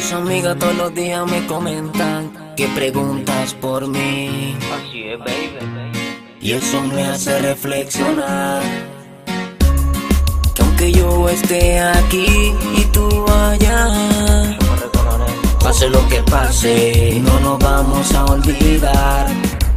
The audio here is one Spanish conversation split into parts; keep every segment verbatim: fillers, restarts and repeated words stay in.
Tus amigas todos los días me comentan que preguntas por mí. Así es, baby. Y eso me hace reflexionar, que aunque yo esté aquí y tú allá, pase lo que pase, no nos vamos a olvidar.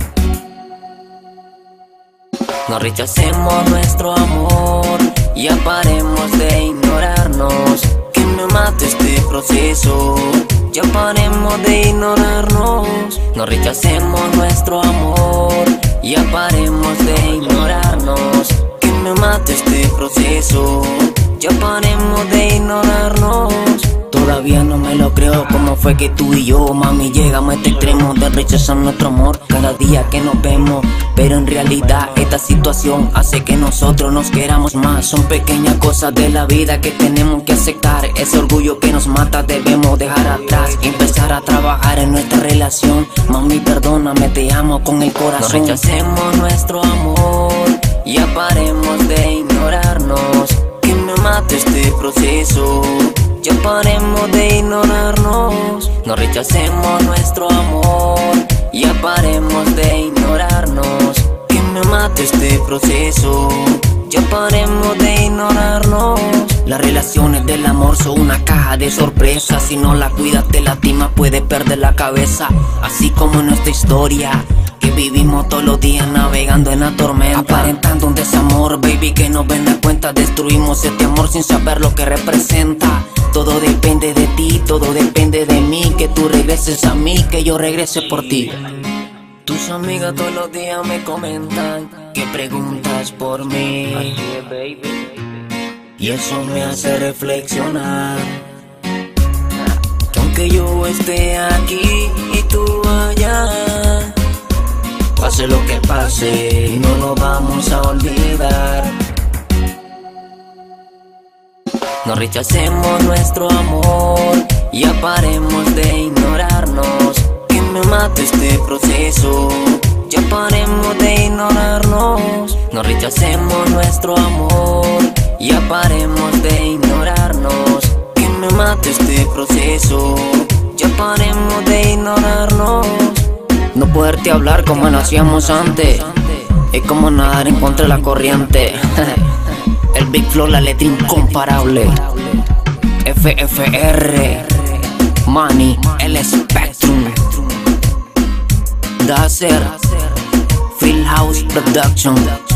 No rechacemos nuestro amor, ya paremos de ignorarnos, que me mate este proceso, ya paremos de ignorarnos. No rechacemos nuestro amor, ya paremos de ignorarnos, que me mate este proceso, ya paremos de ignorarnos. Todavía no me lo creo, cómo fue que tú y yo, mami, llegamos a este extremo de rechazar nuestro amor cada día que nos vemos. Pero en realidad esta situación hace que nosotros nos queramos más. Son pequeñas cosas de la vida que tenemos que aceptar. Ese orgullo que nos mata debemos dejar atrás y empezar a trabajar en nuestra relación. Mami, perdóname, te amo con el corazón. No rechacemos nuestro amor, ya paremos de ignorarnos, que me mate este proceso, ya paremos de ignorarnos. No rechacemos nuestro amor, ya paremos de ignorarnos, que me mate este proceso, ya paremos de ignorarnos. Las relaciones del amor son una caja de sorpresas. Si no la cuidas te lastima, puedes perder la cabeza. Así como en nuestra historia, que vivimos todos los días navegando en la tormenta, aparentando un desamor, baby, que no ven la cuenta. Destruimos este amor sin saber lo que representa. Todo depende de ti, todo depende de mí, que tú regreses a mí, que yo regrese por ti. Tus amigas todos los días me comentan que preguntas por mí. Así es, baby. Y eso me hace reflexionar, que aunque yo esté aquí y tú allá, pase lo que pase, no nos vamos a olvidar. No rechacemos nuestro amor, ya paremos de ignorarnos, que me mate este proceso, ya paremos de ignorarnos. No rechacemos nuestro amor, ya paremos de ignorarnos, que me mate este proceso, ya paremos de ignorarnos. No poderte hablar como lo hacíamos antes, es como nadar en contra de la corriente. El Big Flow, la letra incomparable. F F R, Money, el Spectrum, Dazer, Phil House Production.